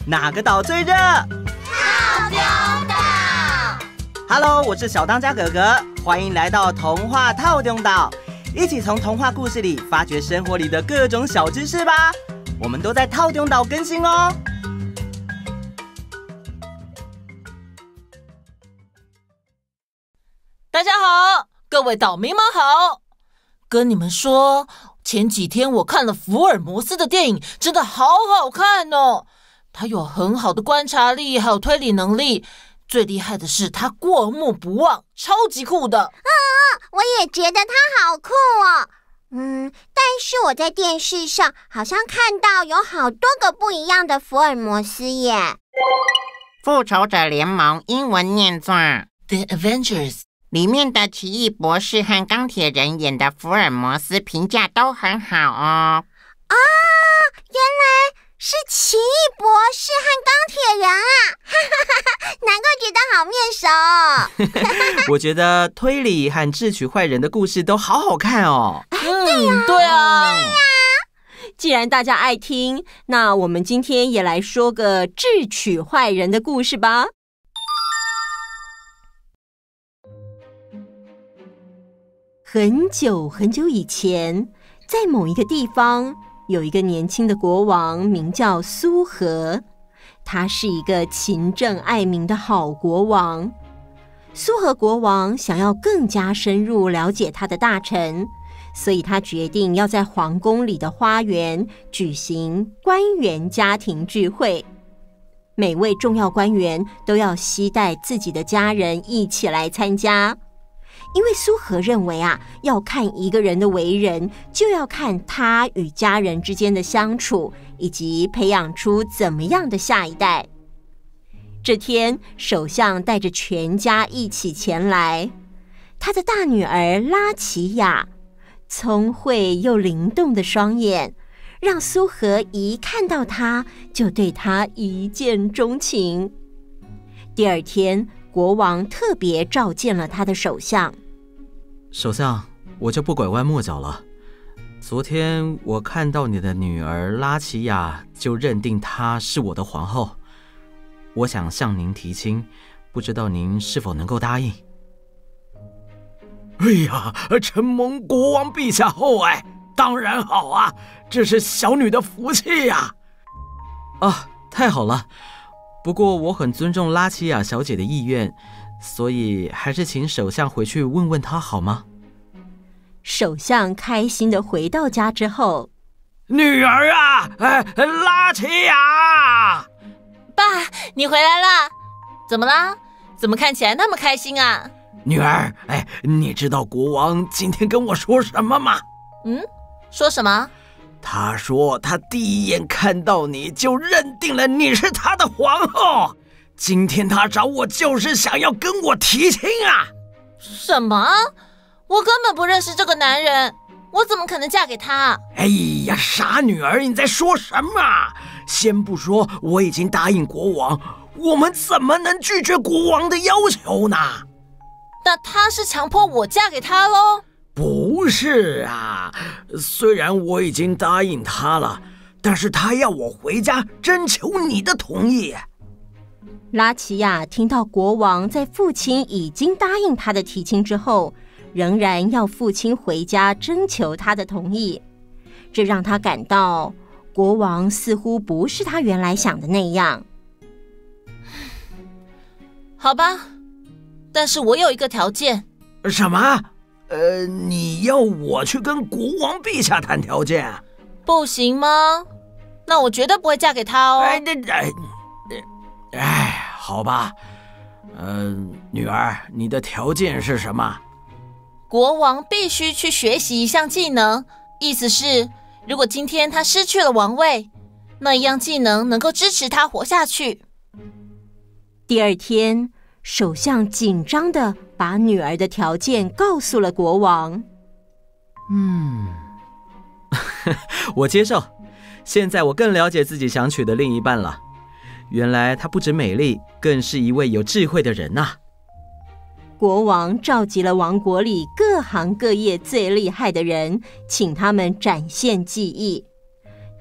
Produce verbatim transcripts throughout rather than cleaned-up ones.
哪个岛最热？ 套丢岛。 Hello， 我是小当家哥哥，欢迎来到童话套丢岛，一起从童话故事里发掘生活里的各种小知识吧。我们都在套丢岛更新哦。 大家好，各位岛民们好。跟你们说，前几天我看了福尔摩斯的电影，真的好好看哦。他有很好的观察力，还有推理能力。最厉害的是他过目不忘，超级酷的。 嗯，我也觉得他好酷哦。嗯，但是我在电视上好像看到有好多个不一样的福尔摩斯耶。 复仇者联盟英文念作 The Avengers， 里面的奇异博士和钢铁人演的福尔摩斯评价都很好哦。 啊，原来是奇异博士和钢铁人啊！哈哈哈，难怪觉得好面熟。 我觉得推理和智取坏人的故事都好好看哦。 嗯，对啊， 对呀。既然大家爱听，那我们今天也来说个智取坏人的故事吧。很久很久以前，在某一个地方，有一个年轻的国王，名叫苏和。他是一个勤政爱民的好国王。苏和国王想要更加深入了解他的大臣，所以他决定要在皇宫里的花园举行官员家庭聚会。每位重要官员都要携带自己的家人一起来参加。因为苏和认为啊，要看一个人的为人，就要看他与家人之间的相处，以及培养出怎么样的下一代。这天，首相带着全家一起前来。他的大女儿拉齐亚，聪慧又灵动的双眼，让苏和一看到她就对她一见钟情。第二天，国王特别召见了他的首相。 首相，我就不拐弯抹角了。昨天我看到你的女儿拉齐亚，就认定她是我的皇后。我想向您提亲，不知道您是否能够答应？ 哎呀，承蒙国王陛下厚爱，当然好啊，这是小女的福气呀。 啊，太好了！不过我很尊重拉齐亚小姐的意愿，所以还是请首相回去问问她好吗？ 首相开心地回到家之后， 女儿啊，哎，拉齐亚！ 爸，你回来了，怎么啦？怎么看起来那么开心啊？ 女儿，哎，你知道国王今天跟我说什么吗？ 嗯，说什么？ 他说他第一眼看到你就认定了你是他的皇后。今天他找我就是想要跟我提亲啊！ 什么？我根本不认识这个男人，我怎么可能嫁给他？ 哎呀，傻女儿，你在说什么？先不说我已经答应国王，我们怎么能拒绝国王的要求呢？ 那他是强迫我嫁给他咯？ 不是啊，虽然我已经答应他了，但是他要我回家征求你的同意。 拉齐亚听到国王在父亲已经答应他的提亲之后，仍然要父亲回家征求他的同意，这让他感到国王似乎不是他原来想的那样。 好吧，但是我有一个条件。 什么？呃，你要我去跟国王陛下谈条件？ 不行吗？那我绝对不会嫁给他哦。 哎，这哎，哎，好吧。呃，女儿，你的条件是什么？ 国王必须去学习一项技能，意思是，如果今天他失去了王位，那一样技能能够支持他活下去。 第二天，首相紧张地把女儿的条件告诉了国王。 嗯，我接受。现在我更了解自己想娶的另一半了。原来她不止美丽，更是一位有智慧的人呐、啊。 国王召集了王国里各行各业最厉害的人，请他们展现技艺。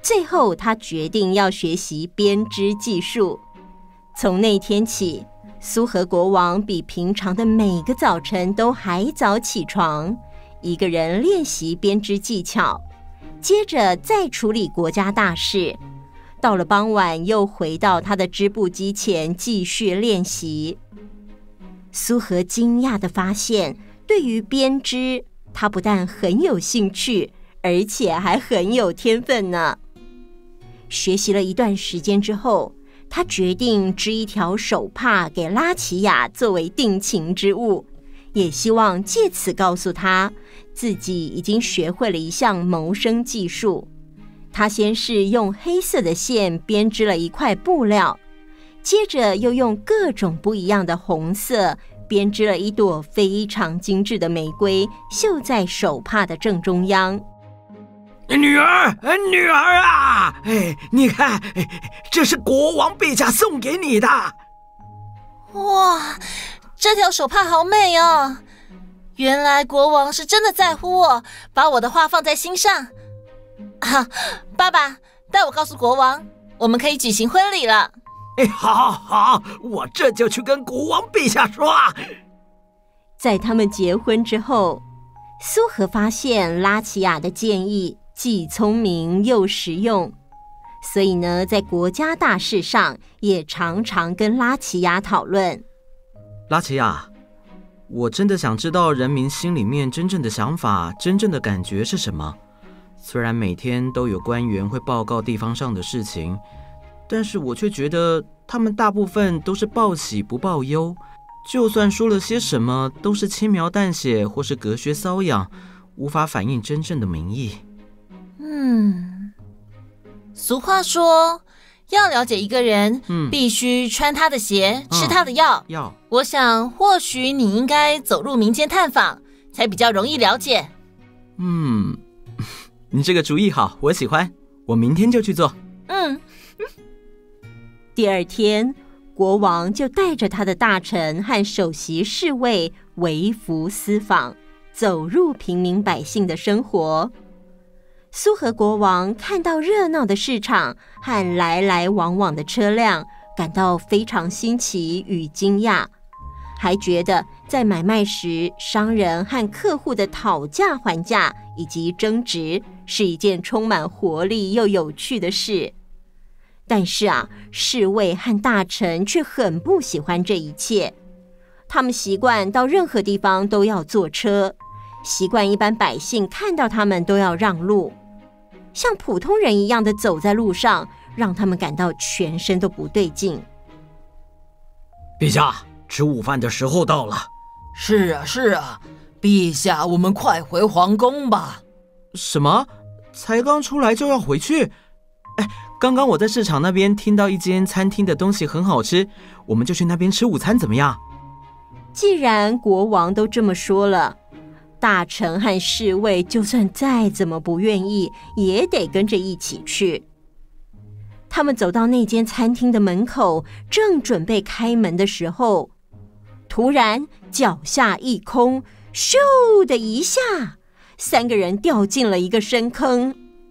最后，他决定要学习编织技术。从那天起，苏和国王比平常的每个早晨都还早起床，一个人练习编织技巧，接着再处理国家大事。到了傍晚，又回到他的织布机前继续练习。苏和惊讶地发现，对于编织，他不但很有兴趣，而且还很有天分呢。学习了一段时间之后，他决定织一条手帕给拉齐亚作为定情之物，也希望借此告诉他自己已经学会了一项谋生技术。他先是用黑色的线编织了一块布料，接着又用各种不一样的红色编织了一朵非常精致的玫瑰，绣在手帕的正中央。 女儿，女儿啊！哎，你看，这是国王陛下送给你的。 哇，这条手帕好美哦！原来国王是真的在乎我，把我的话放在心上。啊，爸爸，带我告诉国王，我们可以举行婚礼了。 哎，好，好，好，我这就去跟国王陛下说。 在他们结婚之后，苏和发现拉齐亚的建议既聪明又实用，所以呢，在国家大事上也常常跟拉齐亚讨论。 拉齐亚，我真的想知道人民心里面真正的想法、真正的感觉是什么。虽然每天都有官员会报告地方上的事情，但是我却觉得他们大部分都是报喜不报忧，就算说了些什么，都是轻描淡写或是隔靴搔痒，无法反映真正的民意。 嗯，俗话说，要了解一个人，嗯、必须穿他的鞋，吃他的药。 嗯、药， 我想，或许你应该走入民间探访，才比较容易了解。 嗯，你这个主意好，我喜欢，我明天就去做。 嗯。 第二天，国王就带着他的大臣和首席侍卫微服私访，走入平民百姓的生活。苏和国王看到热闹的市场和来来往往的车辆，感到非常新奇与惊讶，还觉得在买卖时，商人和客户的讨价还价以及争执是一件充满活力又有趣的事。但是啊，侍卫和大臣却很不喜欢这一切。他们习惯到任何地方都要坐车，习惯一般百姓看到他们都要让路，像普通人一样的走在路上，让他们感到全身都不对劲。 陛下，吃午饭的时候到了。 是啊，是啊，陛下，我们快回皇宫吧。 什么？才刚出来就要回去？哎，刚刚我在市场那边听到一间餐厅的东西很好吃，我们就去那边吃午餐怎么样？ 既然国王都这么说了，大臣和侍卫就算再怎么不愿意，也得跟着一起去。他们走到那间餐厅的门口，正准备开门的时候，突然脚下一空，咻的一下，三个人掉进了一个深坑。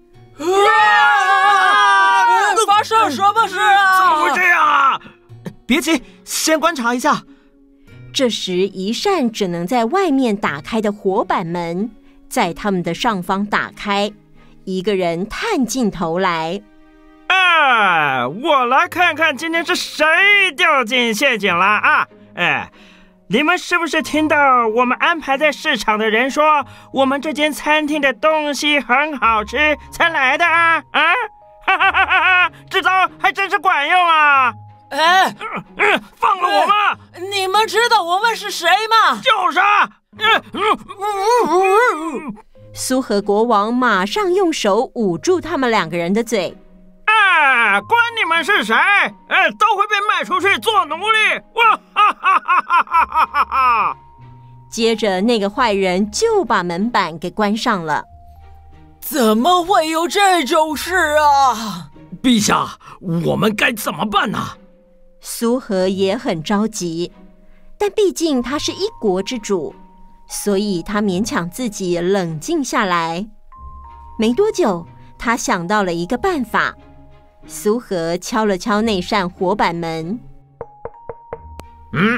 啊！发生什么事啊？ 怎么会这样啊？ 别急，先观察一下。 这时，一扇只能在外面打开的火板门在他们的上方打开，一个人探进头来。 啊，我来看看今天是谁掉进陷阱了啊！哎，你们是不是听到我们安排在市场的人说，我们这间餐厅的东西很好吃才来的啊？啊，哈哈哈哈！这招还真是管用啊！ 哎、 嗯嗯，放了我们！ 你们知道我们是谁吗？ 就是啊！嗯嗯嗯、苏和国王马上用手捂住他们两个人的嘴。 啊，管你们是谁，哎，都会被卖出去做奴隶！哇哈哈哈哈哈哈哈！ 接着，那个坏人就把门板给关上了。 怎么会有这种事啊？ 陛下，我们该怎么办呢？ 苏和也很着急，但毕竟他是一国之主，所以他勉强自己冷静下来。没多久， 他想到了一个办法。苏和敲了敲那扇火板门。 嗯，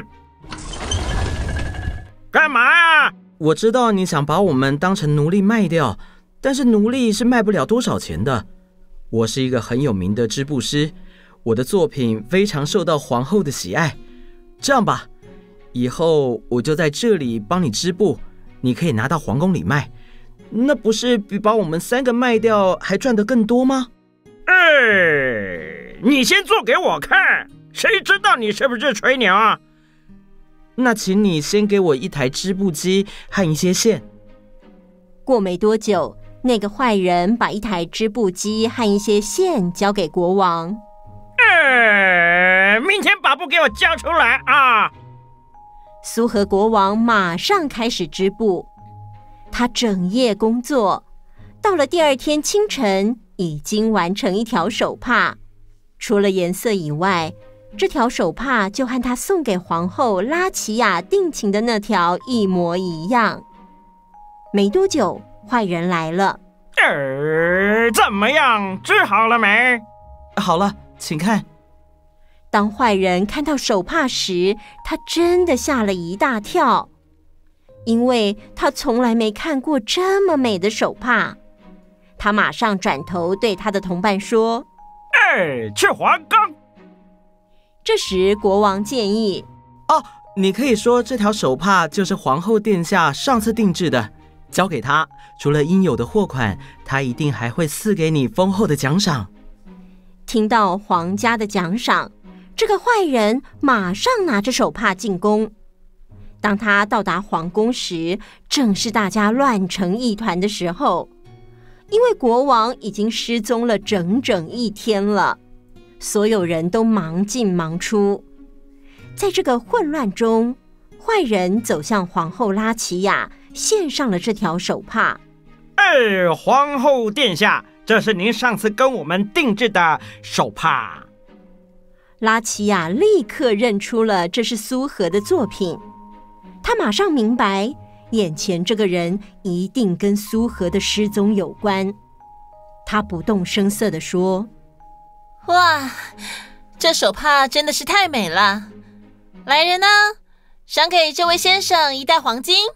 干嘛呀？ 我知道你想把我们当成奴隶卖掉，但是奴隶是卖不了多少钱的。我是一个很有名的织布师，我的作品非常受到皇后的喜爱。这样吧，以后我就在这里帮你织布，你可以拿到皇宫里卖，那不是比把我们三个卖掉还赚得更多吗？ 哎，你先做给我看，谁知道你是不是吹牛啊？ 那请你先给我一台织布机和一些线。 过没多久，那个坏人把一台织布机和一些线交给国王。 呃，明天把布给我交出来啊！ 苏和国王马上开始织布，他整夜工作，到了第二天清晨，已经完成一条手帕。除了颜色以外，这条手帕就和他送给皇后拉齐亚定情的那条一模一样。没多久，坏人来了。 呃，怎么样？织好了没？ 好了，请看。 当坏人看到手帕时，他真的吓了一大跳，因为他从来没看过这么美的手帕。他马上转头对他的同伴说： 哎，去皇宫。 这时国王建议： 哦，你可以说这条手帕就是皇后殿下上次定制的，交给他，除了应有的货款，他一定还会赐给你丰厚的奖赏。 听到皇家的奖赏，这个坏人马上拿着手帕进宫。当他到达皇宫时，正是大家乱成一团的时候，因为国王已经失踪了整整一天了，所有人都忙进忙出。在这个混乱中，坏人走向皇后拉齐亚，献上了这条手帕。 哎，皇后殿下，这是您上次跟我们定制的手帕。 拉齐亚立刻认出了这是苏和的作品，他马上明白，眼前这个人一定跟苏和的失踪有关。他不动声色地说： 哇，这手帕真的是太美了！来人啊，赏给这位先生一袋黄金。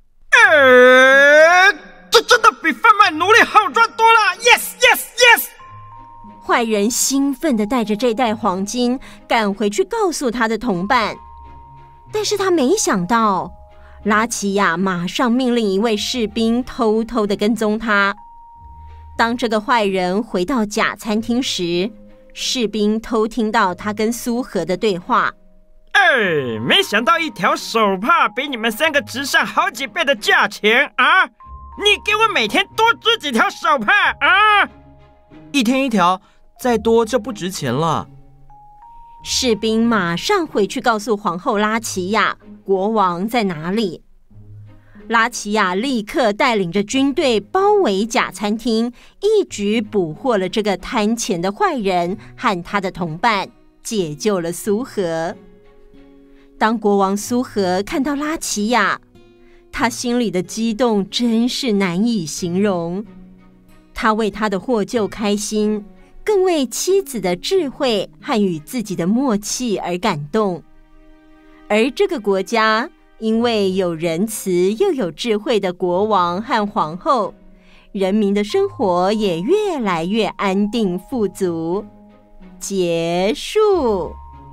呃，这真的比贩卖奴隶好赚多了 ！Yes, yes, yes！ 坏人兴奋地带着这袋黄金赶回去告诉他的同伴，但是他没想到，拉齐亚马上命令一位士兵偷偷地跟踪他。当这个坏人回到假餐厅时，士兵偷听到他跟苏和的对话。 哎，没想到一条手帕比你们三个值上好几倍的价钱啊！你给我每天多织几条手帕啊！ 一天一条，再多就不值钱了。 士兵马上回去告诉皇后拉齐亚，国王在哪里。拉齐亚立刻带领着军队包围假餐厅，一举捕获了这个贪钱的坏人和他的同伴，解救了苏和。当国王苏和看到拉齐亚，他心里的激动真是难以形容。他为他的获救开心，更为妻子的智慧和与自己的默契而感动。而这个国家因为有仁慈又有智慧的国王和皇后，人民的生活也越来越安定富足。结束。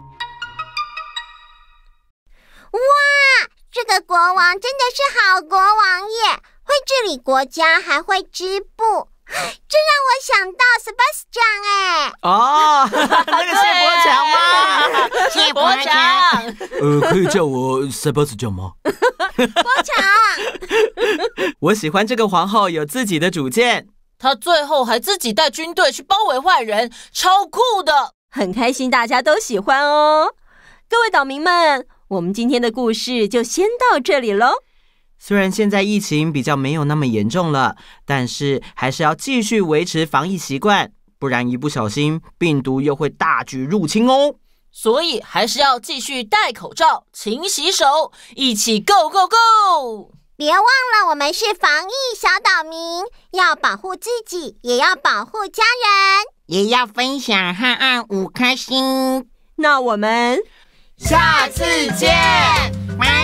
哇，这个国王真的是好国王耶！会治理国家，还会织布，这让我想到 Sebastian 哎。 哦，那个谢伯强吗？ 谢伯强。 呃，可以叫我 Sebastian 吗？ 伯强， 我喜欢这个皇后有自己的主见。 他最后还自己带军队去包围坏人，超酷的。 很开心大家都喜欢哦。各位岛民们，我们今天的故事就先到这里咯。 虽然现在疫情比较没有那么严重了，但是还是要继续维持防疫习惯，不然一不小心病毒又会大举入侵哦。 所以还是要继续戴口罩、勤洗手，一起 Go Go Go！ 别忘了我们是防疫小岛民，要保护自己，也要保护家人， 也要分享和按五颗星。 那我们下次见， 拜。